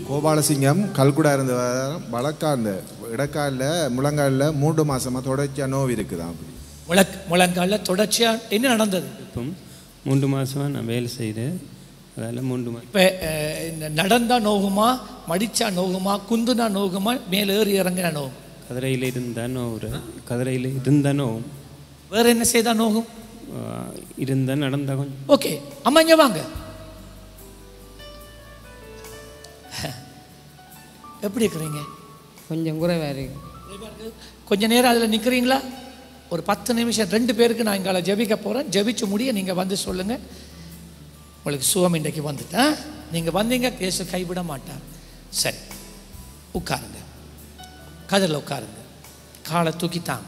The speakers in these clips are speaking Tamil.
கோபாலசிங்கம் கல்குடா இருந்த வழக்காந்த இடக்காலில் முழங்காலில் 3 மாசமாக தொடர்ச்சியாக நோவு இருக்குதான். முழங்காலில் தொடர்ச்சியாக என்ன நடந்தது? இப்போ 3 மாதமாக நான் வேலை செய்கிறேன். அதில் 3 மாதம். இப்போ நடந்தா நோகுமா, மடிச்சா நோகுமா, குந்துனா நோகுமா, மேலே ஏறி இறங்கினா நோகும்? கதிரையில் இருந்தால் நோவுற, கதிரையில் இருந்தால் நோவும். வேறு என்ன செய்தால் நோகும்? இருந்தால் நடந்தால் கொஞ்சம். ஓகே, அம்மா இங்கே வாங்க. எப்படி இருக்கிறீங்க? கொஞ்சம் குறைவாக இருக்கு. கொஞ்சம் நேரம் அதில் நிற்கிறீங்களா? ஒரு 10 நிமிஷம் 2 பேருக்கு நான் இங்கே ஜெபிக்க போகிறேன். ஜெபிச்சு முடிய நீங்கள் வந்து சொல்லுங்கள். உங்களுக்கு சுகம் இன்றைக்கு வந்துட்டேன். நீங்கள் வந்தீங்க, கேஸு கைவிட மாட்டார். சரி, உட்காருங்க. கதிரில் உட்காருங்க. காலை தூக்கித்தாங்க.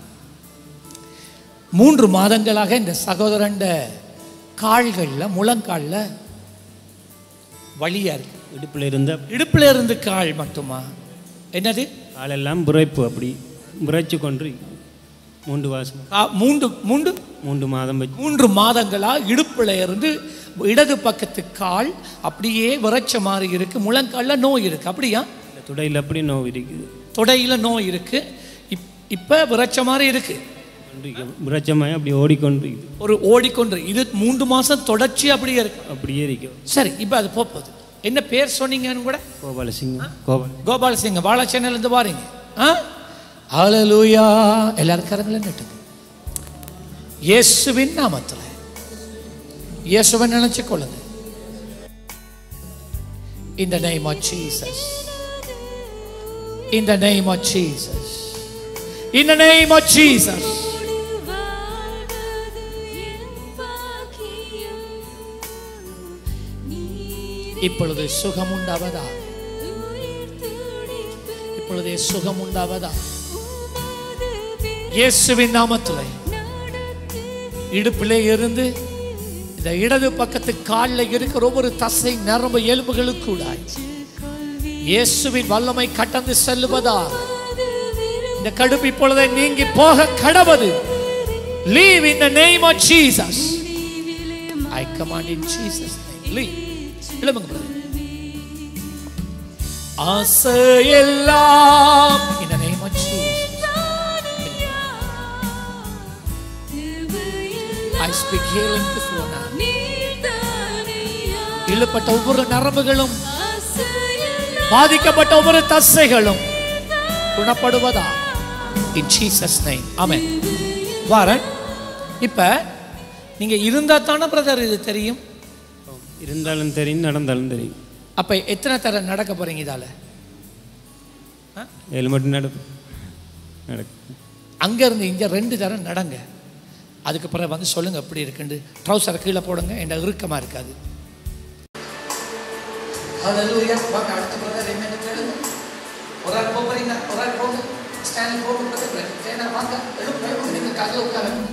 3 மாதங்களாக இந்த சகோதரண்ட கால்களில், முழங்காலில் வலியாக இருக்கு. இடுப்பில் இருந்து கால் மட்டுமா? என்னது? காலெல்லாம் புரைப்பு, அப்படி புரைச்சு கொண்டு 3 மாதம் 3 மாதங்களாக இடுப்பில் இருந்து இடது பக்கத்து கால் அப்படியே விரைச்ச மாதிரி இருக்கு. முழங்காலில் நோய் இருக்கு. அப்படியா? தொடையில் அப்படி நோய் இருக்குது. தொடையில் நோய் இருக்கு. இப்போ விரைச்ச மாதிரி இருக்கு. விரைச்சமாக அப்படி ஓடிக்கொண்டு ஓடிக்கொண்டு இது 3 மாதம் தொடர்ச்சி அப்படியே இருக்கு. அப்படியே இருக்கு. சரி, இப்போ அது போகுது. என்ன பேர் சொன்னீங்கன்னு கூட? கோபாலசிங்கம். கோபாலசிங்கம். வாழைச்சேனையிலேருந்து வாரீங்க. ஹல்லேலூயா. எல்லாரும் கரங்களை நட்டுங்க. இயேசுவின் நாமத்தில் இயேசுவை நினைச்சு கொள்ளுங்க. In the name of Jesus. In the name of Jesus. In the name of Jesus. இப்பொழுது சுகம் உண்டாவதா. இப்பொழுது சுகம் உண்டாவதா. இயேசுவின் நாமத்தில் இடுப்பிலே இருந்து இந்த இடது பக்கத்து காலில் இருக்கிற ஒவ்வொரு தசை நரம்பு எலும்புகளுக்கு இயேசுவின் வல்லமை கடந்து செல்லுவதா. இந்த கடுப்பு இப்பொழுதே நீங்கி போக கடவது. Leave in the name of Jesus. I command in Jesus name. Leave. ஆசையெல்லாம் in the name of Jesus. I speak healing to flow now. இழுப்பட்ட ஒவ்வொரு நரம்புகளும், பாதிக்கப்பட்ட ஒவ்வொரு தசைகளும் குணப்படுவதா in Jesus name. Amen. வாரன், இப்ப நீங்க இருந்தா தானே பிரதர் இது தெரியும்? இருந்தாலும் தெரியும், நடந்தாலும் தெரியும். அப்ப எத்தனை தர நடக்க போறீங்க? இதால 7 மட்டும் நடக்கும். அங்க இருந்து இங்க 2 தரம் நடங்க. அதுக்கு பிறகு வந்து சொல்லுங்க எப்படி இருக்குன்னு. ட்ரௌசரை கீழே போடுங்க, என்ன இறுக்கமா இருக்காது. ஹல்லேலூயா. வாங்க, அடுத்த பிரதர் என்ன கேளுங்க. ஒரு ஆள் போறீங்க, ஒரு ஆள் போங்க. ஸ்டாண்ட் போங்க பிரதர். ஏனா வாங்க, எழுப்பு நீங்க கால்ல உட்காருங்க.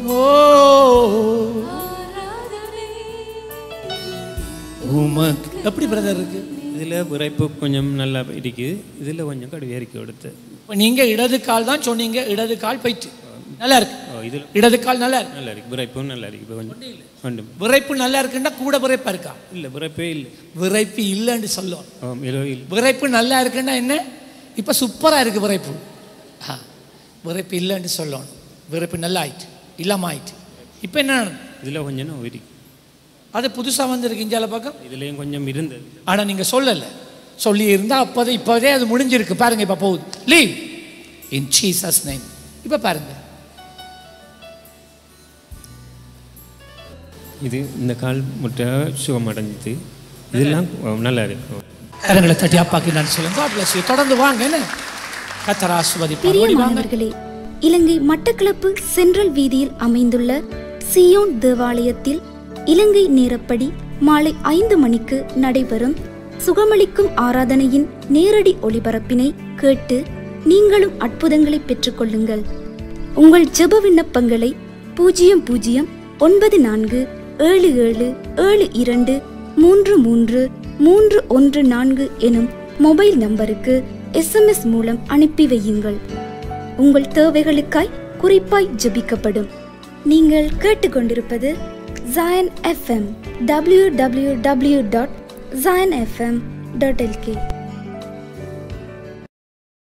உமக்கு எப்படி பிரதர் இருக்கு? இதில் விரைப்பு கொஞ்சம் நல்லா இருக்கு, இதில் கொஞ்சம் கடுமையாக இருக்கு. எடுத்து இப்போ நீங்கள் இடது கால் தான் சொன்னீங்க, இடது கால் போயிட்டு நல்லா இருக்கு. இதில் இடது கால் நல்லா இருக்கு. நல்லா இருக்கு, விரைப்பும் நல்லா இருக்கு. இப்போ கொஞ்சம் விரைப்பு நல்லா இருக்குன்னா கூட விரைப்பா இருக்கா? இல்லை, விரைப்பே இல்லை. விரைப்பு இல்லைன்னு சொல்லுவோம். விரைப்பு நல்லா இருக்குன்னா என்ன? இப்போ சூப்பராக இருக்கு விரைப்பு. விரைப்பு இல்லைன்னு சொல்லணும். விரைப்பு நல்லா ஆயிட்டு, இல்லாமல் ஆயிட்டு. இப்போ என்ன இதில் கொஞ்சம் நோய் இருக்கு. அது புதுசாக வந்துருக்கு இந்தியாவில் பக்கம். இதுலேயும் கொஞ்சம் இருந்தது, ஆனால் நீங்கள் சொல்லலை. சொல்லி இருந்தால் இப்போதே அது முடிஞ்சிருக்கு. பாருங்க, இப்போ போகுது. Leave in Jesus name. இப்போ பாருங்க, இது இந்த கால் முட்டை சுகம் அடைஞ்சிது. இதெல்லாம் நல்லா இருக்கு. கரங்களை தட்டி அப்பாக்கு நான் சொல்லுங்க. தொடர்ந்து வாங்க. என்ன கர்த்தர் ஆசீர்வதிப்பார். இலங்கை மட்டக்களப்பு சென்ட்ரல் வீதியில் அமைந்துள்ள சியோன் தேவாலயத்தில் இலங்கை நேரப்படி மாலை 5 மணிக்கு நடைபெறும் சுகமளிக்கும் ஆராதனையின் நேரடி ஒளிபரப்பினை கேட்டு நீங்களும் அற்புதங்களை பெற்றுக்கொள்ளுங்கள். உங்கள் ஜெப விண்ணப்பங்களை 009477723314 எனும் மொபைல் நம்பருக்கு SMS மூலம் அனுப்பி வையுங்கள். உங்கள் தேவைகளுக்காய் குறிப்பாய் ஜெபிக்கப்படும். நீங்கள் கேட்டுக்கொண்டிருப்பது Zion FM. www.zionfm.lk